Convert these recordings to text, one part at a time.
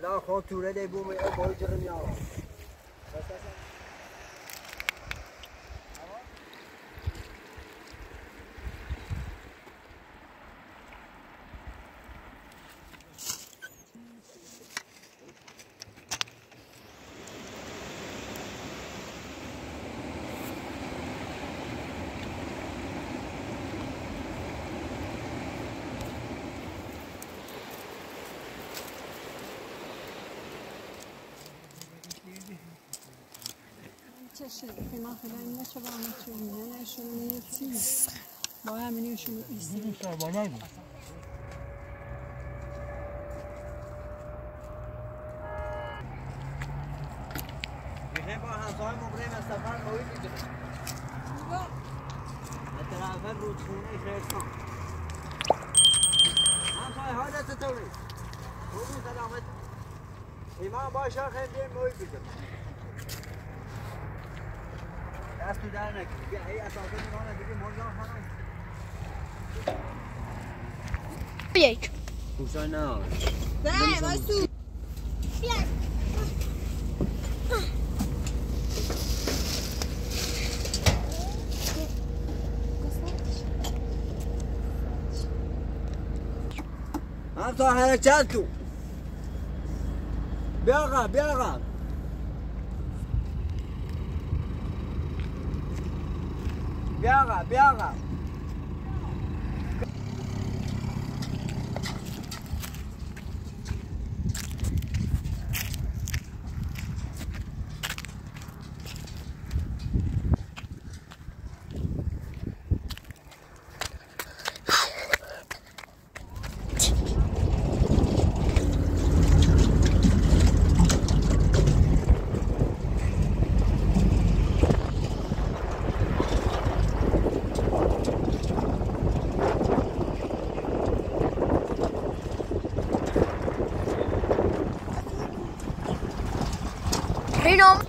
لا خود توره دی بومی او بایی جرم یا که ما خیلی این نشه با همه چون نه نشون نیست با همینی شروع ایستی شبانه بود بخیر با همسای مبریم از سفر قوی میگیرم طرف رودخونه خرسان همسای ها دست توری خوبی سلامت ایمان باشه خیلی دیم موی بگیرم دست تو در نکنی بیا ای اساسا میمانه دیگه مرجان خانم یک خوشای نه نه واسو بیا هم تا حرکت تو بیا آقا بیا آقا بیا آقا بیا آقا Freedom.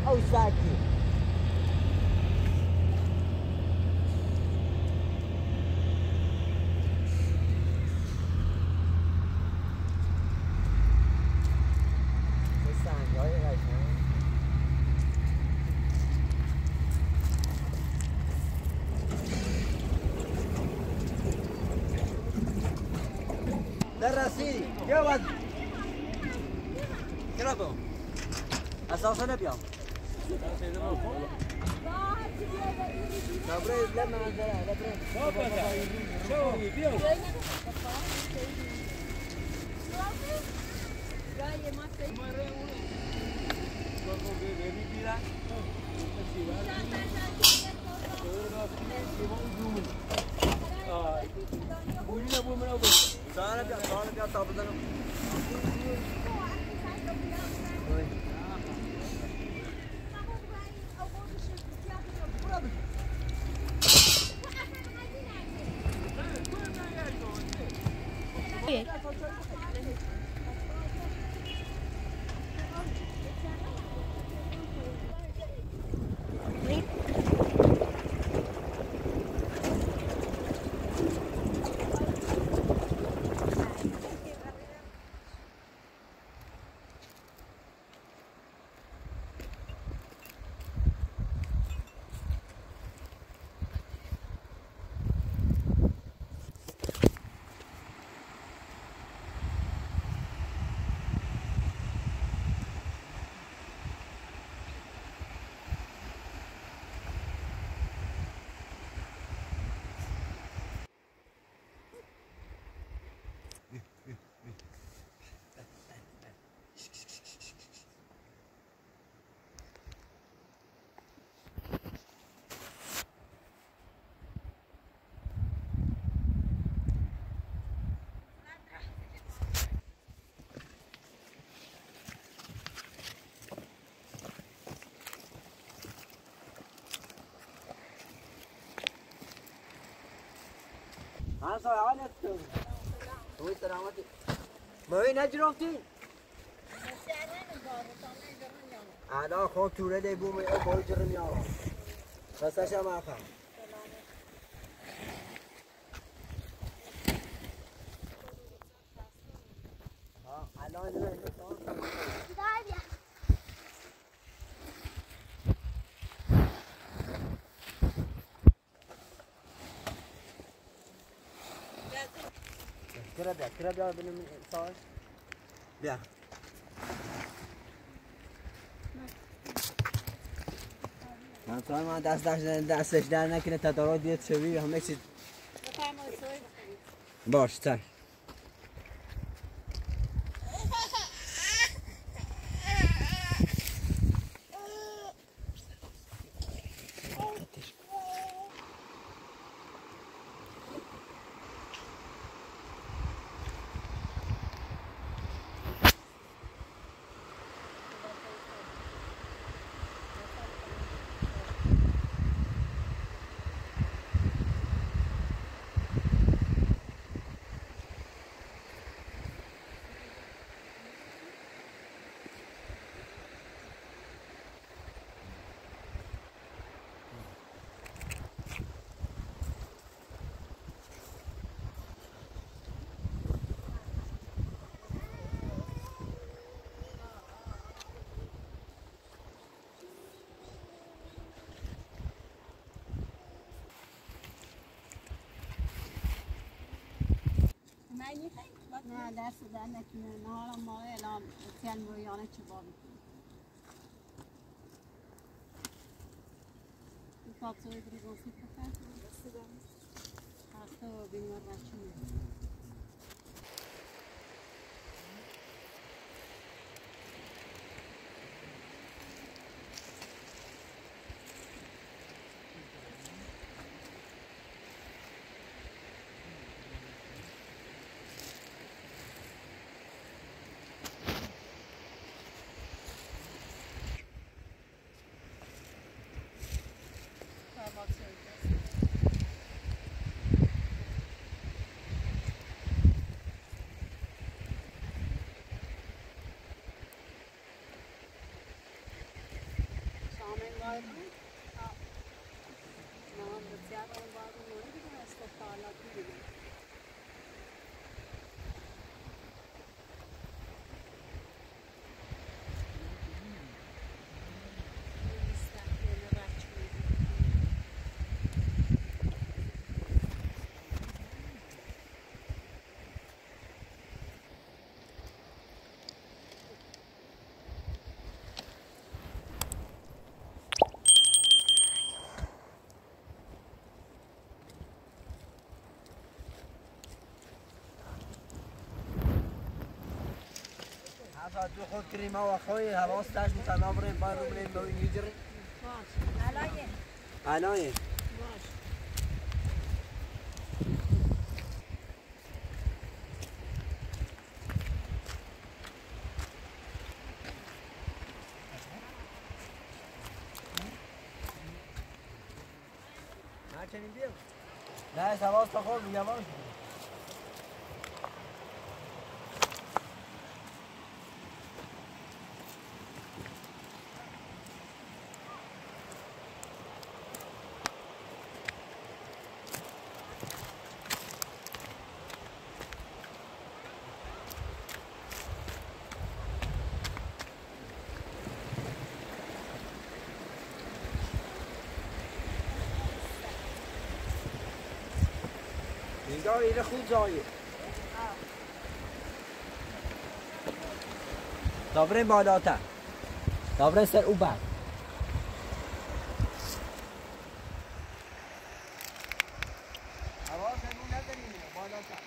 او ساكي درسي يا ولد كرافو اساسا نبيهم لبريز لما لبريز شو يبيهم Sana bir tablodan. أنا صار عالي أكتر. هو سلامتي. ما هي نجرمتي. أنا خون توله ده بوم باي جرم يارا. بس أشياء ما أخا. الان كرا بیا ببینیم ساش بیا من دستش در نکنه تدارات بیاد شوی همه چیز باش چش نه دست در نکنه نهارم ما اعلام تن مویانه چه بابی این کاتوی بریزانسی کفن هسته و بیمار رچونه نام بسیار اون باید اون دیگه استفالات دیگه تو خود کریمه و خوی حواس داشت متنام ریم با رو بریم با این یجری باش علایه باش نه چنین بیام نه حواس تا خود یواش اینجا ایره خوب جایه تا بریم بالاتر تا بریم سر او بعد حواس همون نداریم بالاتر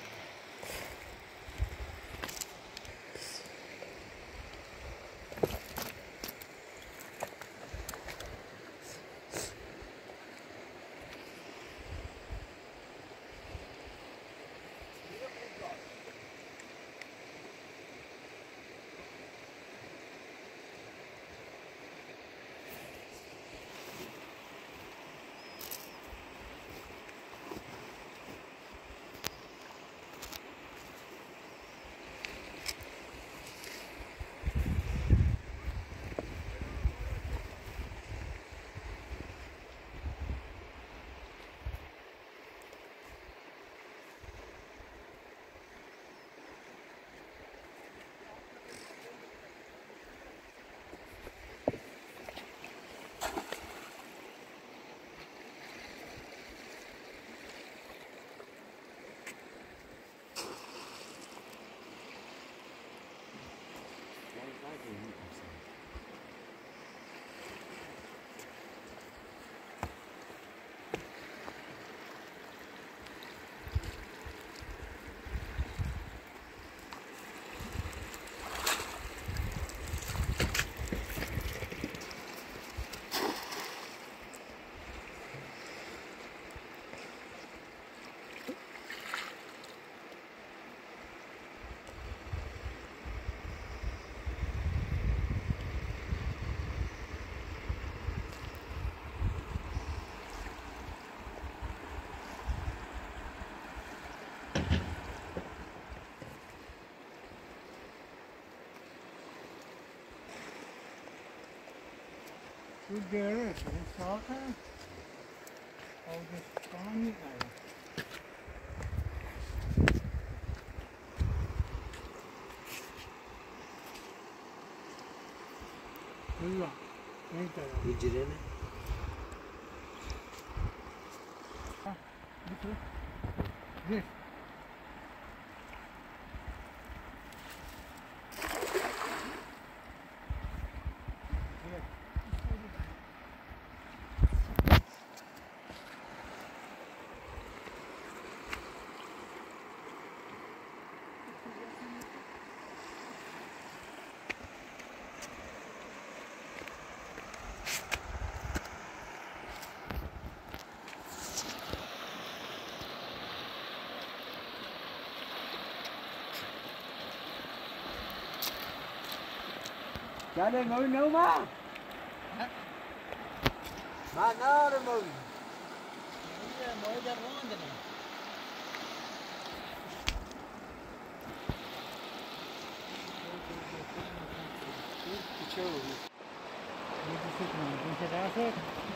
تو داره ساخه آوگستان میگه بلا این طرف یجری نه بسو زیر Dạ đây ngồi nữa má. Má nó rồi mừng. mới ra món rồi này Chơi. کنم این که درست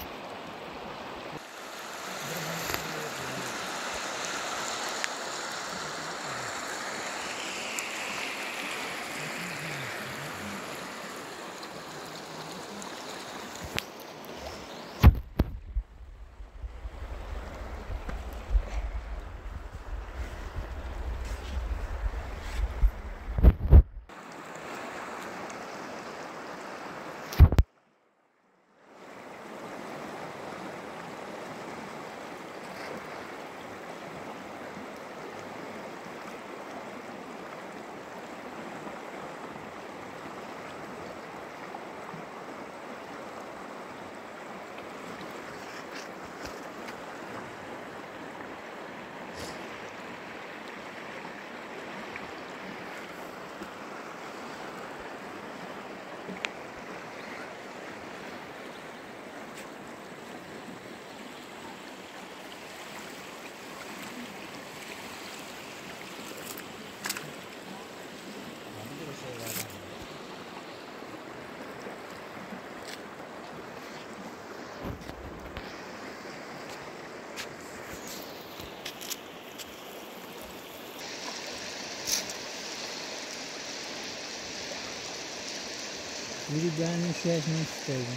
میری دهنش یک نیست دیگه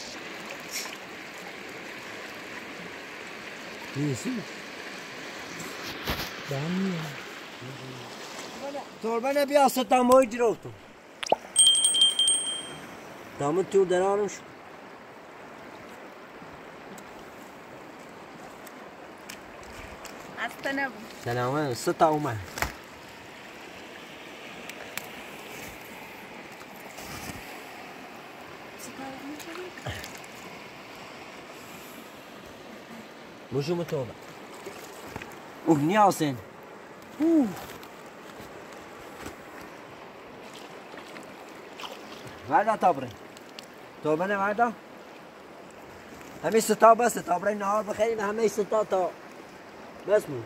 بیسی دهنیه توربه بیا ستم ماهی جلو تو دامن تو درارم شد اصلا نبود سلامه ستا اومد مشو متوبة نياسين بعدها طبري توبنا بعدها همي ستا بس طبري النهار بخير همي ستا تا بس مو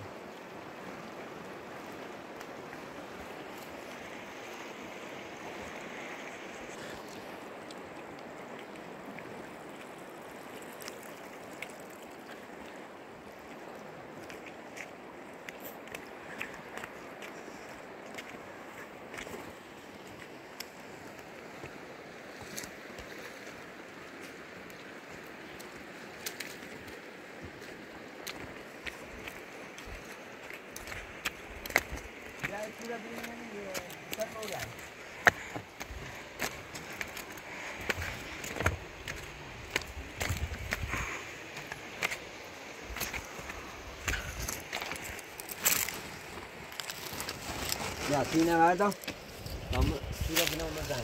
Ya, sini ada. Kamu sudah pernah makan.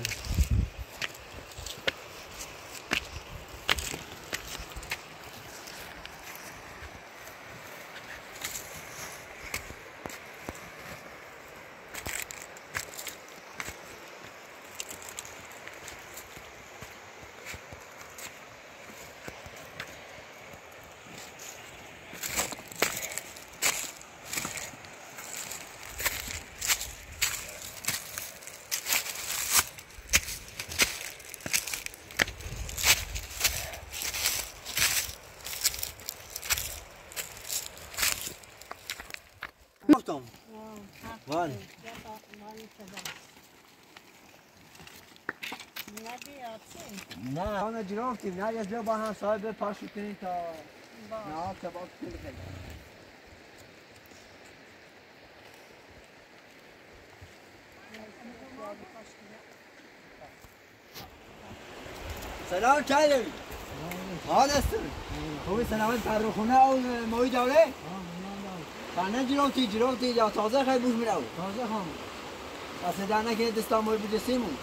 گفتم وان نه اون جرافتیم نه از با هم صاحب پاشو کنیم تا نه کباب کنیم سلام چایلوی حال هستن خوبی سلامت فرخونه او ماهی داره خانه جراتی یا تازه خیلی بوش میره تازه خام اصلا دانه که دستان ماهی بجسیمون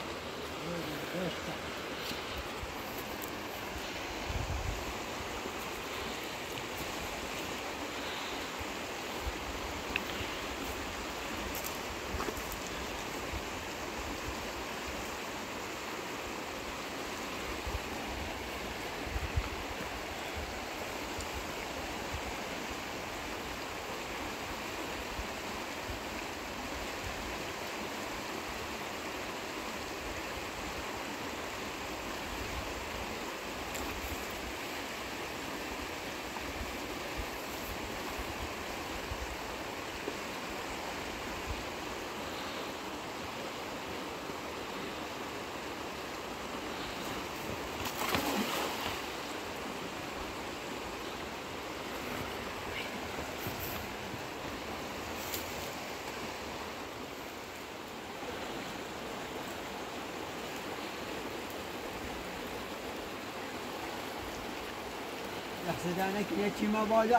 يحسدانك يا ما بالا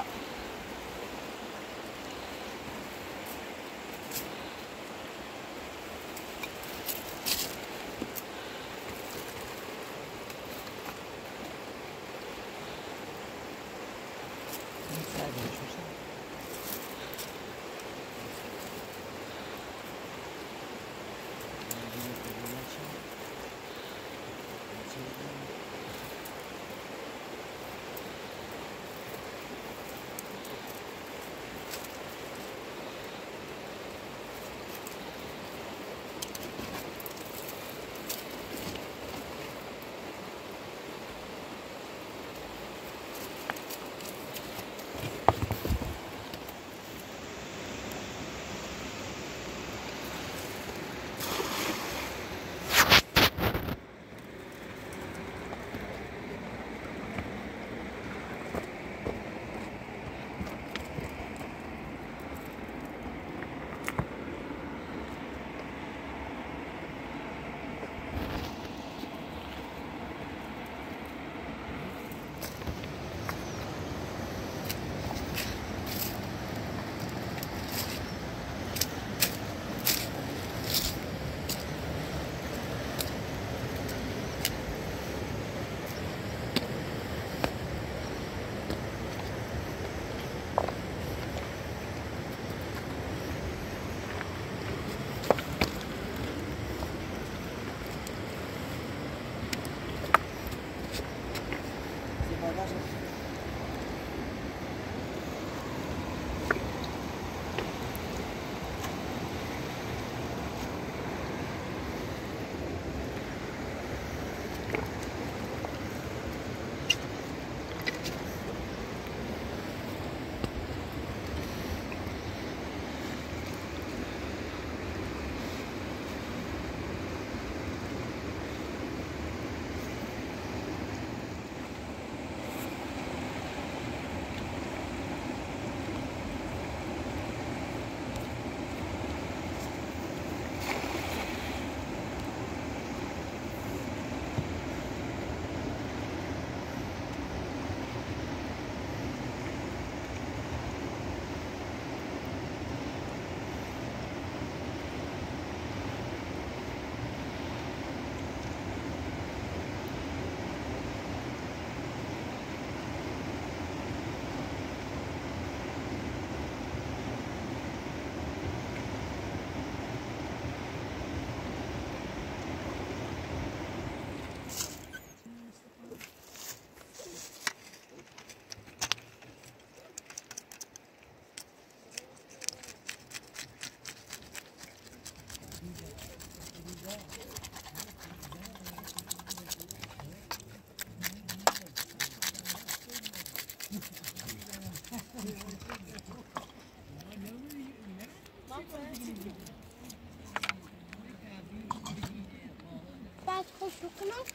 بعد خوش بکنم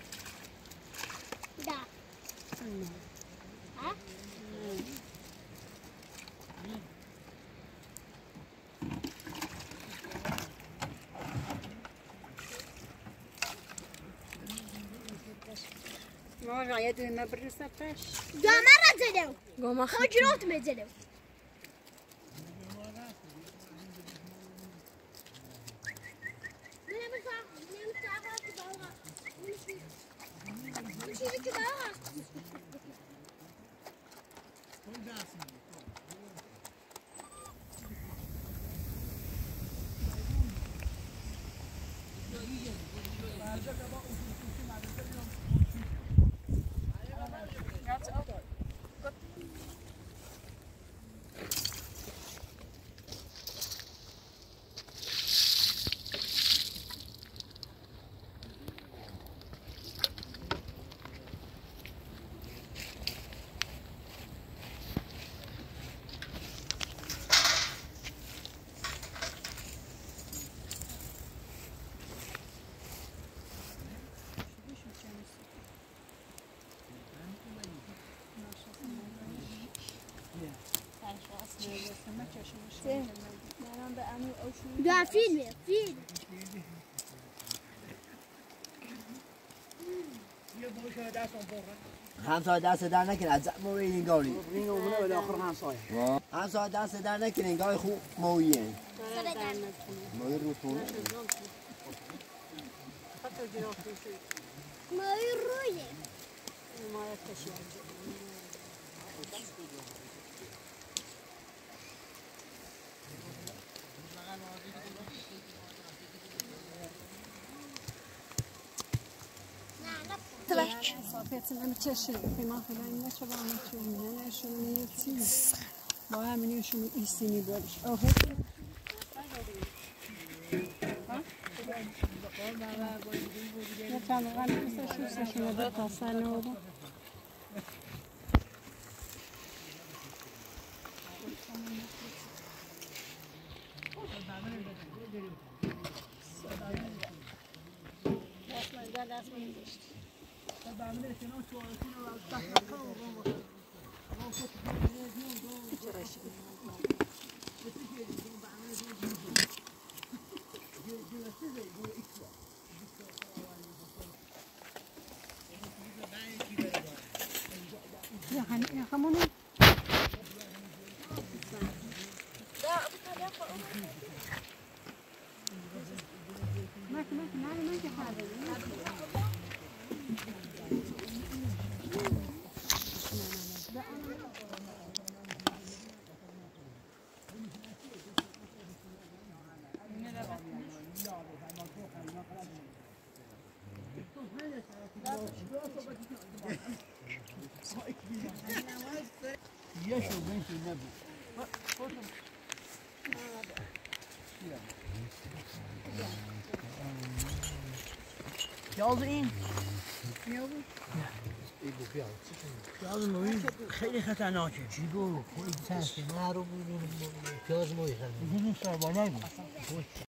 ده ها ما غاية ما برسة فاش ده مرة زلو قوم خجروت مزلو ده فيلم همسایه دست در نکنه از موی این گالی این اومده ولی آخر همسایه همسایه دست در نکنه این گالی خوب مویه سر موی رو خونه مای رویه صافیت نمی‌چشه فیما فلان نشه با همین چونه نشون می‌چی با همینشون ایستینی دارش اوه چند وقت شوستشون رو تاسن و يا خموني ماكي حاجة يشو بنت النبي ياضين ياضين خیلی خطرناکه چی گفت؟ خیلی تنسی معروف بودیم پیاز موی خرمید این سربانه بود